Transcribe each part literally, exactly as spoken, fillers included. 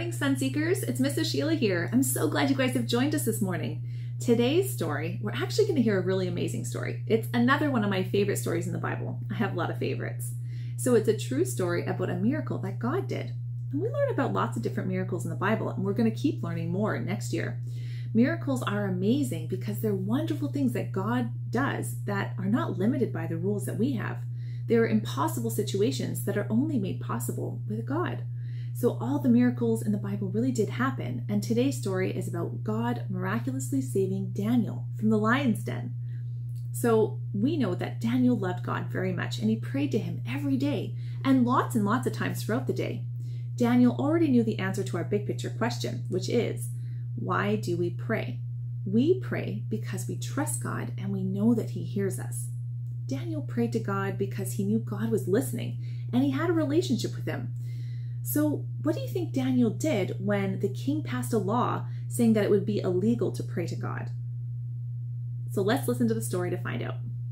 morning, Sunseekers. It's Missus Sheila here. I'm so glad you guys have joined us this morning. Today's story, we're actually going to hear a really amazing story. It's another one of my favorite stories in the Bible. I have a lot of favorites. So it's a true story about a miracle that God did. And we learn about lots of different miracles in the Bible, and we're going to keep learning more next year. Miracles are amazing because they're wonderful things that God does that are not limited by the rules that we have. They're impossible situations that are only made possible with God. So all the miracles in the Bible really did happen, and today's story is about God miraculously saving Daniel from the lion's den. So we know that Daniel loved God very much, and he prayed to him every day, and lots and lots of times throughout the day. Daniel already knew the answer to our big picture question, which is, why do we pray? We pray because we trust God and we know that he hears us. Daniel prayed to God because he knew God was listening, and he had a relationship with him. So what do you think Daniel did when the king passed a law saying that it would be illegal to pray to God? So let's listen to the story to find out.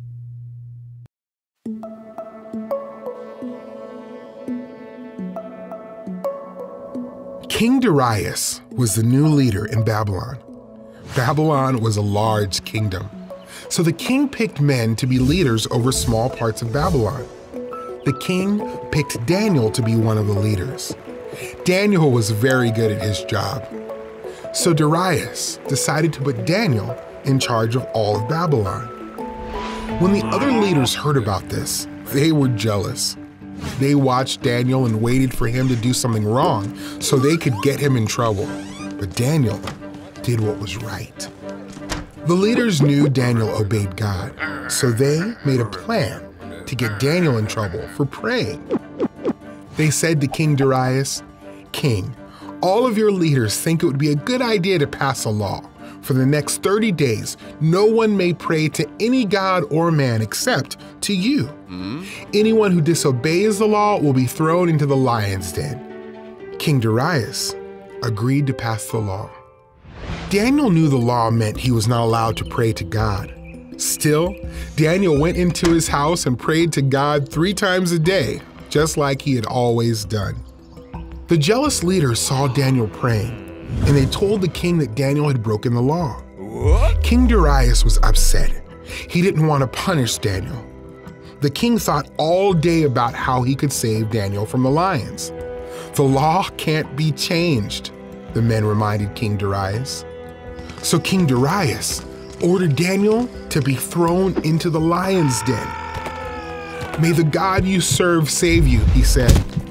King Darius was the new leader in Babylon. Babylon was a large kingdom, so the king picked men to be leaders over small parts of Babylon. The king picked Daniel to be one of the leaders. Daniel was very good at his job. So Darius decided to put Daniel in charge of all of Babylon. When the other leaders heard about this, they were jealous. They watched Daniel and waited for him to do something wrong so they could get him in trouble. But Daniel did what was right. The leaders knew Daniel obeyed God, so they made a plan to get Daniel in trouble for praying. They said to King Darius, "King, all of your leaders think it would be a good idea to pass a law. For the next thirty days, no one may pray to any god or man except to you. Mm-hmm. Anyone who disobeys the law will be thrown into the lion's den." King Darius agreed to pass the law. Daniel knew the law meant he was not allowed to pray to God. Still, Daniel went into his house and prayed to God three times a day, just like he had always done. The jealous leaders saw Daniel praying, and they told the king that Daniel had broken the law. What? King Darius was upset. He didn't want to punish Daniel. The king thought all day about how he could save Daniel from the lions. The law can't be changed, the men reminded King Darius. So King Darius ordered Daniel to be thrown into the lion's den. "May the God you serve save you," he said.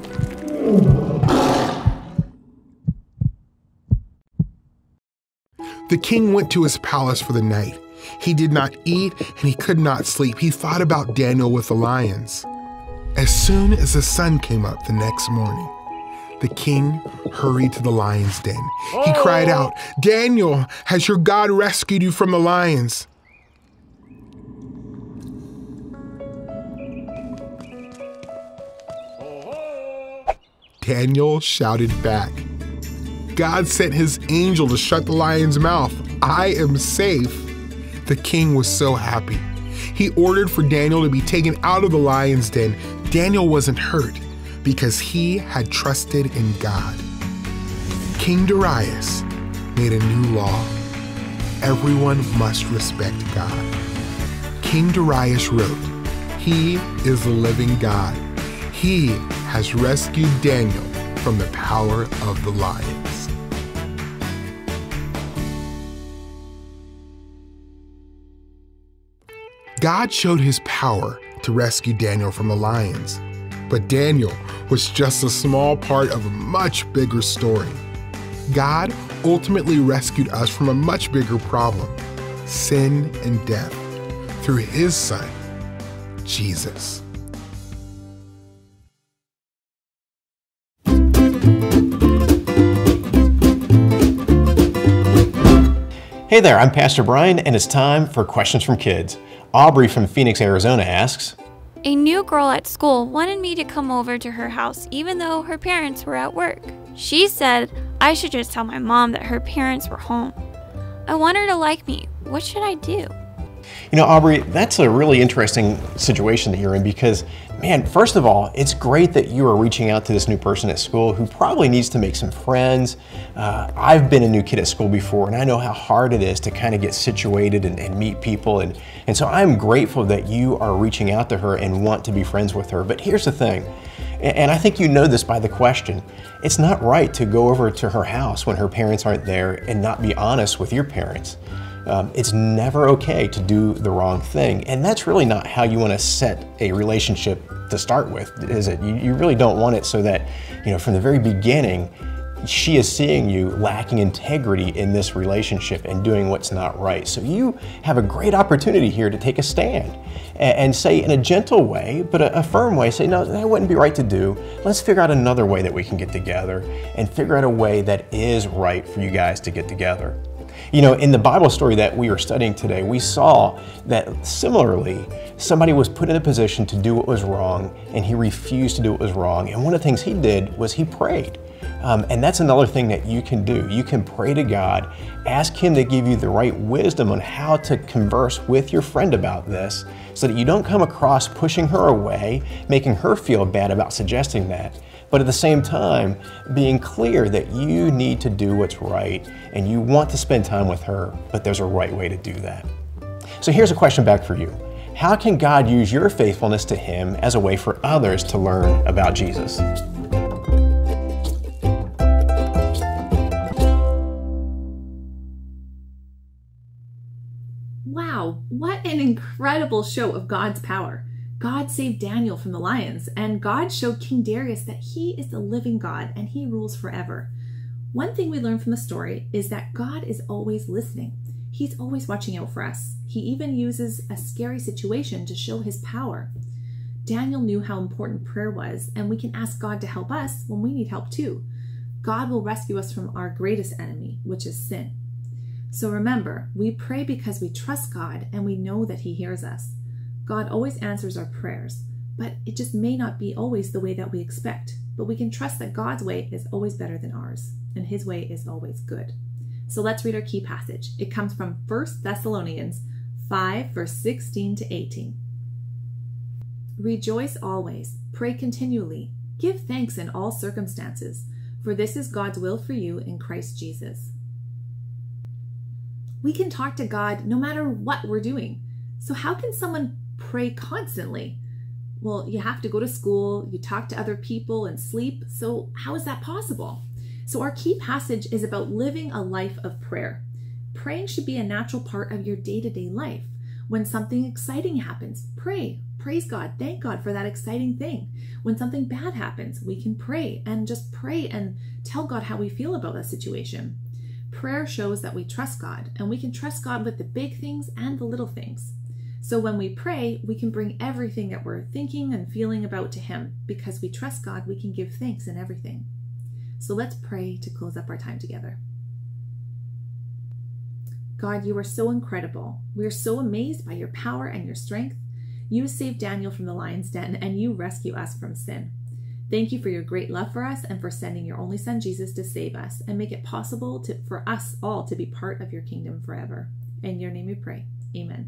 The king went to his palace for the night. He did not eat and he could not sleep. He thought about Daniel with the lions. As soon as the sun came up the next morning, the king hurried to the lion's den. He cried out, "Daniel, has your God rescued you from the lions?" Daniel shouted back, "God sent his angel to shut the lion's mouth. I am safe." The king was so happy. He ordered for Daniel to be taken out of the lion's den. Daniel wasn't hurt because he had trusted in God. King Darius made a new law. Everyone must respect God. King Darius wrote, "He is the living God. He has rescued Daniel from the power of the lions." God showed his power to rescue Daniel from the lions. But Daniel was just a small part of a much bigger story. God ultimately rescued us from a much bigger problem, sin and death, through his son, Jesus. Hey there, I'm Pastor Brian, and it's time for Questions from Kids. Aubrey from Phoenix, Arizona asks, "A new girl at school wanted me to come over to her house even though her parents were at work. She said I should just tell my mom that her parents were home. I want her to like me. What should I do?" You know, Aubrey, that's a really interesting situation that you're in because, man, first of all, it's great that you are reaching out to this new person at school who probably needs to make some friends. Uh, I've been a new kid at school before, and I know how hard it is to kind of get situated and, and meet people. And, and so I'm grateful that you are reaching out to her and want to be friends with her. But here's the thing, and I think you know this by the question, it's not right to go over to her house when her parents aren't there and not be honest with your parents. Um, it's never okay to do the wrong thing. And that's really not how you want to set a relationship to start with, is it? You, you really don't want it so that, you know, from the very beginning, she is seeing you lacking integrity in this relationship and doing what's not right. So you have a great opportunity here to take a stand and, and say in a gentle way, but a, a firm way, say, no, that wouldn't be right to do. Let's figure out another way that we can get together and figure out a way that is right for you guys to get together. You know, in the Bible story that we were studying today, we saw that similarly, somebody was put in a position to do what was wrong, and he refused to do what was wrong. And one of the things he did was he prayed. Um, and that's another thing that you can do. You can pray to God, ask Him to give you the right wisdom on how to converse with your friend about this so that you don't come across pushing her away, making her feel bad about suggesting that. But at the same time, being clear that you need to do what's right and you want to spend time with her, but there's a right way to do that. So here's a question back for you. How can God use your faithfulness to Him as a way for others to learn about Jesus? Wow, what an incredible show of God's power. God saved Daniel from the lions, and God showed King Darius that He is the living God and He rules forever. One thing we learn from the story is that God is always listening. He's always watching out for us. He even uses a scary situation to show His power. Daniel knew how important prayer was, and we can ask God to help us when we need help too. God will rescue us from our greatest enemy, which is sin. So remember, we pray because we trust God and we know that He hears us. God always answers our prayers, but it just may not be always the way that we expect. But we can trust that God's way is always better than ours, and His way is always good. So let's read our key passage. It comes from First Thessalonians five, verse sixteen to eighteen. Rejoice always, pray continually, give thanks in all circumstances, for this is God's will for you in Christ Jesus. We can talk to God no matter what we're doing. So how can someone pray constantly? Well, you have to go to school, you talk to other people and sleep. So how is that possible? So our key passage is about living a life of prayer. Praying should be a natural part of your day-to-day life. When something exciting happens, pray. Praise God. Thank God for that exciting thing. When something bad happens, we can pray and just pray and tell God how we feel about that situation. Prayer shows that we trust God, and we can trust God with the big things and the little things. So when we pray, we can bring everything that we're thinking and feeling about to Him. Because we trust God, we can give thanks in everything. So let's pray to close up our time together. God, you are so incredible. We are so amazed by your power and your strength. You saved Daniel from the lion's den, and you rescue us from sin. Thank you for your great love for us and for sending your only Son, Jesus, to save us and make it possible to, for us all to be part of your kingdom forever. In your name we pray. Amen.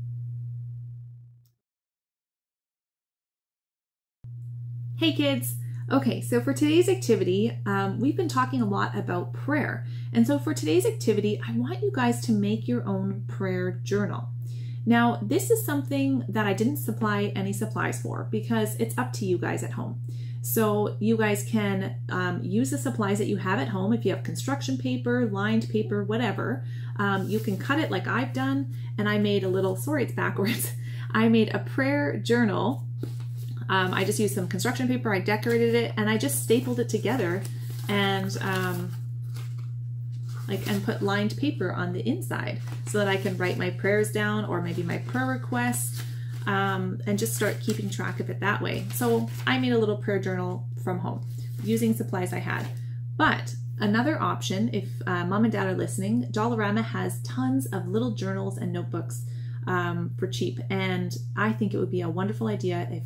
Hey kids! Okay, so for today's activity, um, we've been talking a lot about prayer. And so for today's activity, I want you guys to make your own prayer journal. Now, this is something that I didn't supply any supplies for because it's up to you guys at home. So you guys can um, use the supplies that you have at home. If you have construction paper, lined paper, whatever, um, you can cut it like I've done. And I made a little, sorry, it's backwards. I made a prayer journal. Um, I just used some construction paper, I decorated it, and I just stapled it together and um, like and put lined paper on the inside so that I can write my prayers down or maybe my prayer requests um, and just start keeping track of it that way. So I made a little prayer journal from home using supplies I had. But another option, if uh, mom and dad are listening, Dollarama has tons of little journals and notebooks um, for cheap, and I think it would be a wonderful idea if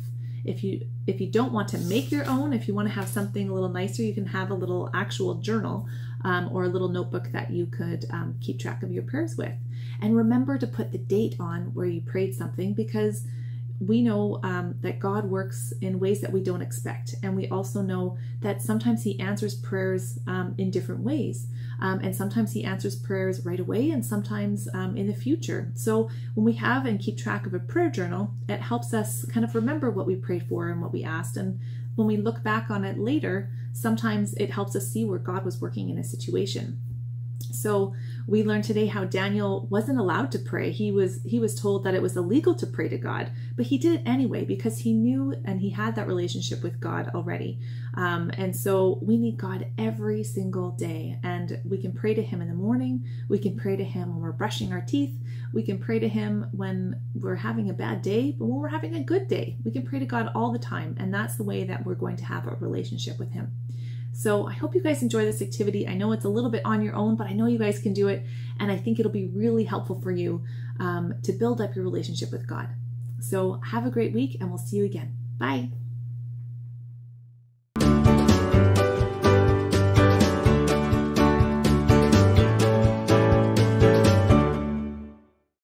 If you if you don't want to make your own, if you want to have something a little nicer, you can have a little actual journal um, or a little notebook that you could um, keep track of your prayers with. And remember to put the date on where you prayed something, because we know um, that God works in ways that we don't expect. And we also know that sometimes he answers prayers um, in different ways. Um, and sometimes he answers prayers right away, and sometimes um, in the future. So when we have and keep track of a prayer journal, it helps us kind of remember what we prayed for and what we asked. And when we look back on it later, sometimes it helps us see where God was working in a situation. So we learned today how Daniel wasn't allowed to pray. He was he was told that it was illegal to pray to God, but he did it anyway because he knew and he had that relationship with God already. Um, and so we need God every single day, and we can pray to him in the morning. We can pray to him when we're brushing our teeth. We can pray to him when we're having a bad day, but when we're having a good day, we can pray to God all the time. And that's the way that we're going to have a relationship with him. So I hope you guys enjoy this activity. I know it's a little bit on your own, but I know you guys can do it. And I think it'll be really helpful for you um, to build up your relationship with God. So have a great week, and we'll see you again. Bye.